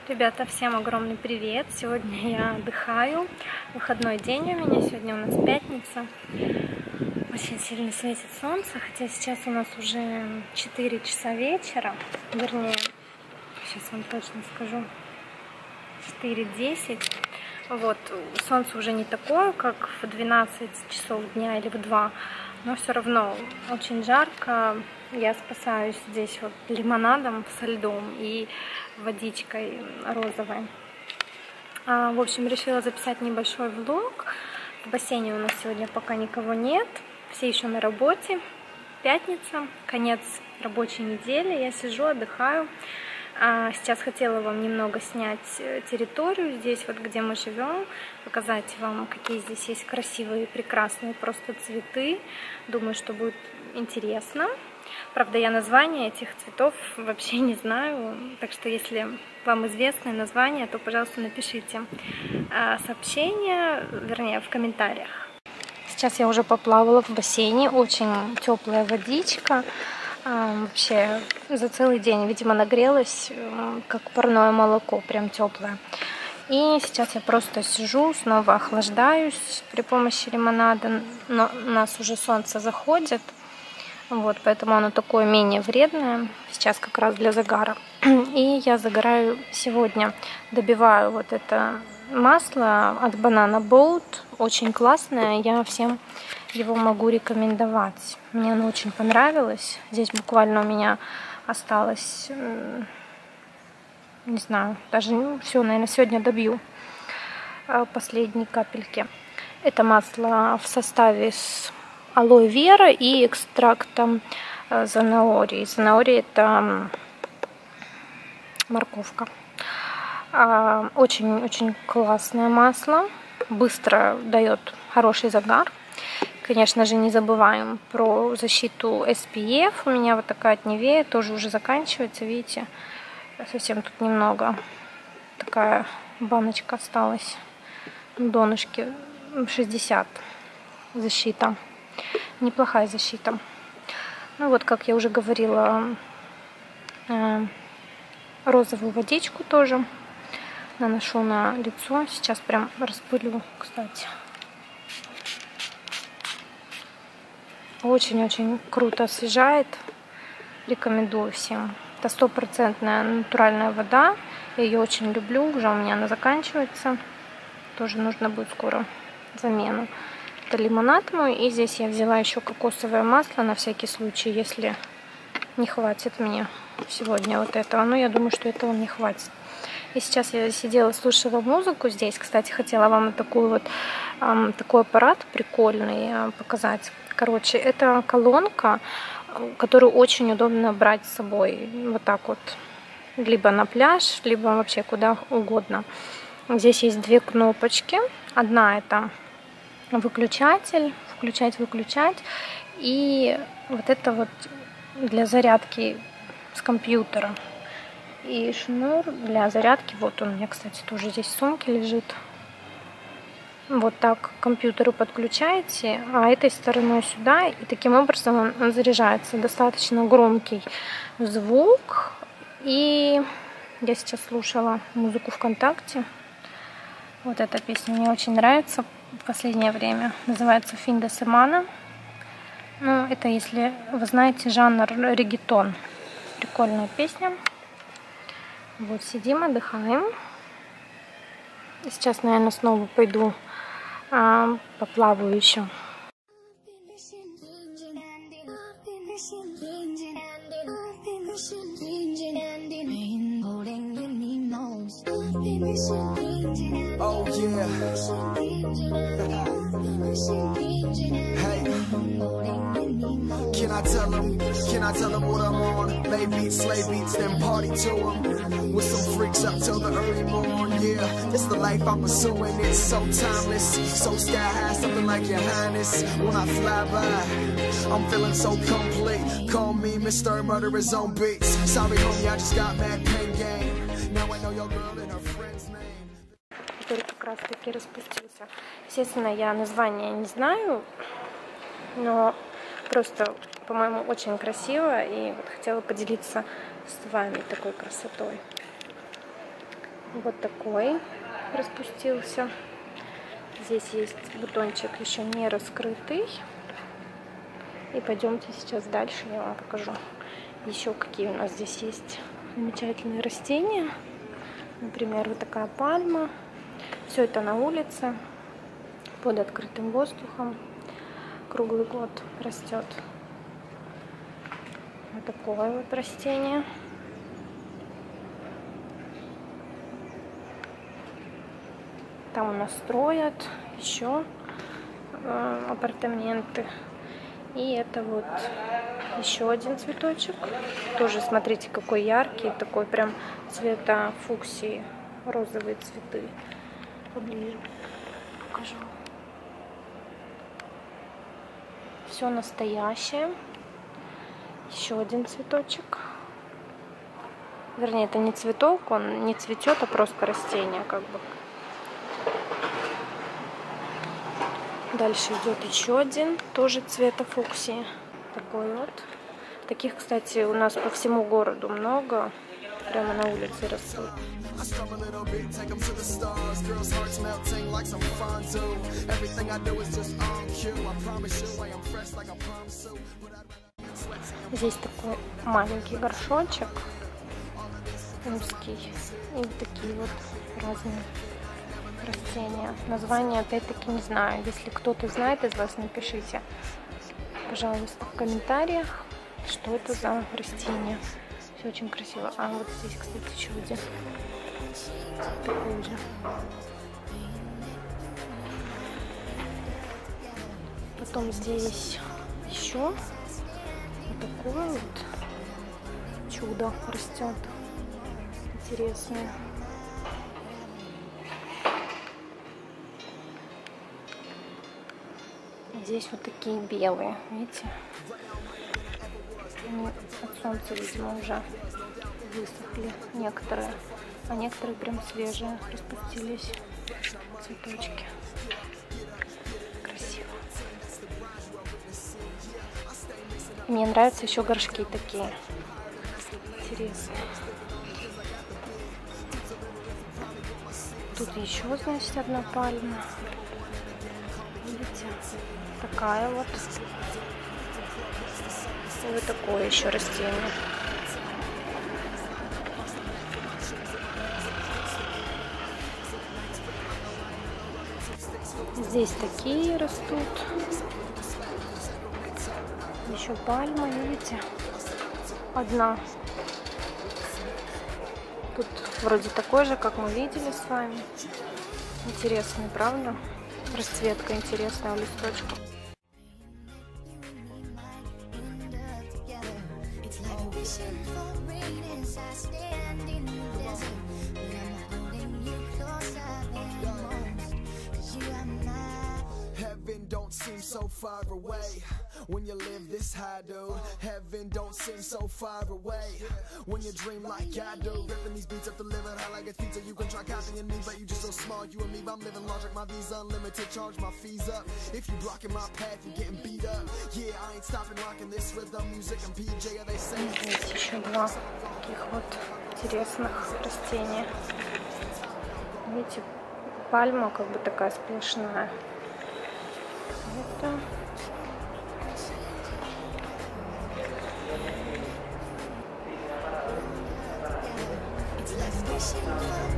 Ребята, всем огромный привет! Сегодня я отдыхаю. Выходной день у меня. Сегодня у нас пятница. Очень сильно светит солнце, хотя сейчас у нас уже 4 часа вечера. Вернее, сейчас вам точно скажу, 4:10. Вот, солнце уже не такое, как в 12 часов дня или в 2, но все равно очень жарко. Я спасаюсь здесь вот лимонадом со льдом и водичкой розовой. В общем, решила записать небольшой влог. В бассейне у нас сегодня пока никого нет, все еще на работе. Пятница, конец рабочей недели, я сижу, отдыхаю. Сейчас хотела вам немного снять территорию здесь, вот где мы живем, показать вам, какие здесь есть красивые, прекрасные просто цветы. Думаю, что будет интересно. Правда, я названия этих цветов вообще не знаю, так что если вам известны названия, то, пожалуйста, напишите сообщение, вернее, в комментариях. Сейчас я уже поплавала в бассейне, очень теплая водичка. Вообще за целый день, видимо, нагрелась, как парное молоко, прям теплое. И сейчас я просто сижу, снова охлаждаюсь при помощи лимонада. Но у нас уже солнце заходит, вот, поэтому оно такое менее вредное. Сейчас как раз для загара. И я загораю сегодня, добиваю вот это масло от Banana Boat. Очень классное, я всем его могу рекомендовать. Мне оно очень понравилось. Здесь буквально у меня осталось, не знаю, даже все, наверное, сегодня добью последние капельки. Это масло в составе с алоэ вера и экстрактом зanahorii. Зanahorii — это морковка. Очень-очень классное масло, быстро дает хороший загар. Конечно же, не забываем про защиту SPF. У меня вот такая от Nivea тоже уже заканчивается, видите, совсем тут немного. Такая баночка осталась на донышке, 60 защита. Неплохая защита. Ну вот, как я уже говорила, розовую водичку тоже наношу на лицо. Сейчас прям распылю, кстати. Очень-очень круто освежает. Рекомендую всем. Это 100% натуральная вода. Я ее очень люблю. Уже у меня она заканчивается. Тоже нужно будет скоро замену. Это лимонад мой. И здесь я взяла еще кокосовое масло на всякий случай, если не хватит мне сегодня вот этого. Но я думаю, что этого не хватит. И сейчас я сидела, слушала музыку здесь. Кстати, хотела вам такой аппарат прикольный показать. Короче, это колонка, которую очень удобно брать с собой. Вот так вот. Либо на пляж, либо вообще куда угодно. Здесь есть две кнопочки. Одна — это выключатель, включать-выключать. И вот это вот для зарядки с компьютера. И шнур для зарядки. Вот он у меня, кстати, тоже здесь в сумке лежит. Вот так к компьютеру подключаете, а этой стороной сюда. И таким образом он заряжается. Достаточно громкий звук. И я сейчас слушала музыку ВКонтакте. Вот эта песня мне очень нравится в последнее время. Называется «Fin de semana». Ну, это, если вы знаете, жанр реггетон. Прикольная песня. Вот сидим, отдыхаем. Сейчас, наверное, снова пойду поплаваю еще. Oh yeah. Hey. Can I tell them what I'm on? Lay beats, slay beats, then party to them. With some freaks up till the early morn. Yeah, this the life I'm pursuing. It's so timeless, so sky high, something like your highness. When I fly by, I'm feeling so complete. Call me Mr. Murderer's on beats. Sorry homie, I just got mad pain game. Now I know your girl and her friend's name. Который как раз таки распустился. Естественно, я название не знаю, но просто, по-моему, очень красиво, и вот хотела поделиться с вами такой красотой. Вот такой распустился. Здесь есть бутончик еще не раскрытый. И пойдемте сейчас дальше, я вам покажу еще какие у нас здесь есть замечательные растения. Например, вот такая пальма. Все это на улице, под открытым воздухом. Круглый год растет. Вот такое вот растение. Там у нас строят еще апартаменты. И это вот еще один цветочек. Тоже смотрите, какой яркий, такой прям цвета фуксии, розовые цветы. Поближе покажу. Все настоящее. Еще один цветочек. Вернее, это не цветок, он не цветет, а просто растение, как бы. Дальше идет еще один, тоже цвета фуксии. Такой вот. Таких, кстати, у нас по всему городу много. Прямо на улице растут. Здесь такой маленький горшочек узкий. И такие вот разные растения. Название опять-таки не знаю. Если кто-то знает из вас, напишите, пожалуйста, в комментариях, что это за растение. Все очень красиво. А вот здесь, кстати, еще один. Такой же. Потом здесь еще вот такое вот чудо растет. Интересное. Здесь вот такие белые, видите? Они от солнца, видимо, уже высохли некоторые, а некоторые прям свежие распустились цветочки. Красиво. Мне нравятся еще горшки такие интересные. Тут еще, значит, одна пальма. Видите? Такая вот. И вот такое еще растение. Здесь такие растут. Еще пальма, видите? Одна. Тут вроде такой же, как мы видели с вами. Интересный, правда? Расцветка интересная у листочков. So far away when you live this high, dude. Heaven don't seem so far away when you dream like I do. Ripping these beats up to live it high like it's pizza. You can try copying me, but you just so small. You and me, I'm living large like my visa unlimited. Charge my fees up. If you blocking my path, you getting beat up. Yeah, I ain't stopping rocking this rhythm music and PJ. They say. Здесь еще два таких вот интересных растения. Видите, пальма как бы такая сплошная. Это